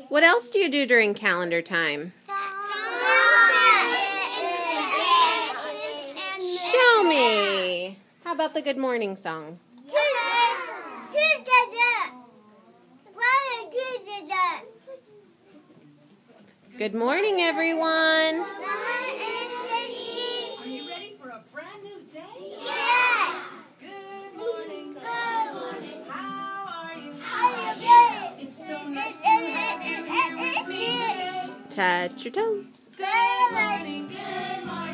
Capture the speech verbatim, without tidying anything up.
What else do you do during calendar time? Show me. How about the good morning song? Good morning, everyone. Are you ready for a brand new day? Yeah. Good morning. Good morning. How are you? How are you? It's so nice to have you here with me today. Touch your toes. Good morning. Good morning.